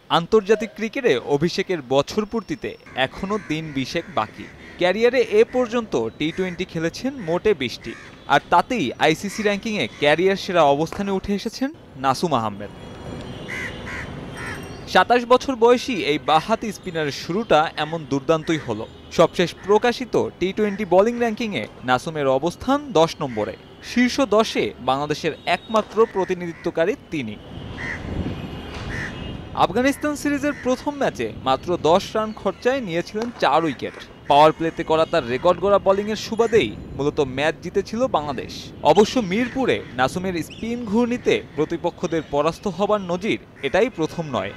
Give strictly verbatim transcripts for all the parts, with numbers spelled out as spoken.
আন্তর্জাতিক ক্রিকেটে অভিষেকের বছর পূর্তিতে এখনও দিন বিশেক বাকি। ক্যারিয়ারে এ পর্যন্ত টি টোয়েন্টি খেলেছেন মোটে বিশটি, আর তাতেই আইসিসি র্যাঙ্কিংয়ে ক্যারিয়ার সেরা অবস্থানে উঠে এসেছেন নাসুম আহমেদ। সাতাশ বছর বয়সী এই বাঁহাতি স্পিনারের শুরুটা এমন দুর্দান্তই হলো। সবশেষ প্রকাশিত টি টোয়েন্টি বোলিং র্যাঙ্কিংয়ে নাসুমের অবস্থান দশ নম্বরে। শীর্ষ দশে বাংলাদেশের একমাত্র প্রতিনিধিত্বকারী তিনি। আফগানিস্তান সিরিজের প্রথম ম্যাচে মাত্র দশ রান খরচায় নিয়েছিলেন চার উইকেট। পাওয়ার প্লেতে করা তার রেকর্ড গড়া বোলিংয়ের সুবাদেই মূলত ম্যাচ জিতেছিল বাংলাদেশ। অবশ্য মিরপুরে নাসুমের স্পিন ঘূর্ণিতে প্রতিপক্ষদের পরাস্ত হবার নজির এটাই প্রথম নয়।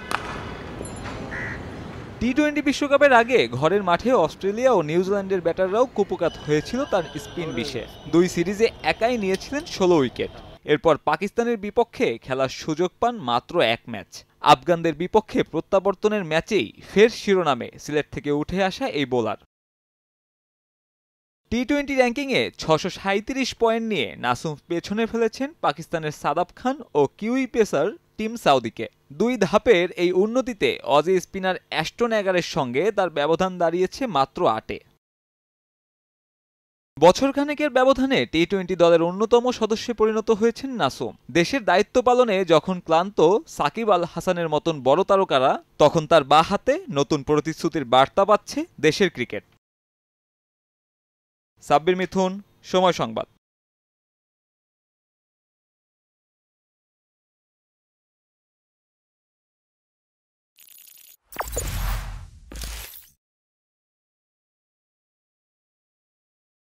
টি টোয়েন্টি বিশ্বকাপের আগে ঘরের মাঠে অস্ট্রেলিয়া ও নিউজিল্যান্ডের ব্যাটাররাও কুপকাত হয়েছিল তার স্পিন বিষে। দুই সিরিজে একাই নিয়েছিলেন ষোলো উইকেট। এরপর পাকিস্তানের বিপক্ষে খেলার সুযোগ পান মাত্র এক ম্যাচ। আফগানদের বিপক্ষে প্রত্যাবর্তনের ম্যাচেই ফের শিরোনামে সিলেট থেকে উঠে আসা এই বোলার। টি টোয়েন্টি র্যাঙ্কিংয়ে ছশো সাঁইত্রিশ পয়েন্ট নিয়ে নাসুম পেছনে ফেলেছেন পাকিস্তানের সাদাব খান ও কিউই পেসার টিম সাউদিকে। দুই ধাপের এই উন্নতিতে অজি স্পিনার অ্যাস্টন এগারের সঙ্গে তার ব্যবধান দাঁড়িয়েছে মাত্র আটে। বছরখানেকের ব্যবধানে টি টোয়েন্টি দলের অন্যতম সদস্যে পরিণত হয়েছেন নাসুম। দেশের দায়িত্ব পালনে যখন ক্লান্ত সাকিব আল হাসানের মতন বড় তারকারা, তখন তার বাঁ হাতে নতুন প্রতিশ্রুতির বার্তা পাচ্ছে দেশের ক্রিকেট। সাব্বির মিথুন, সময় সংবাদ।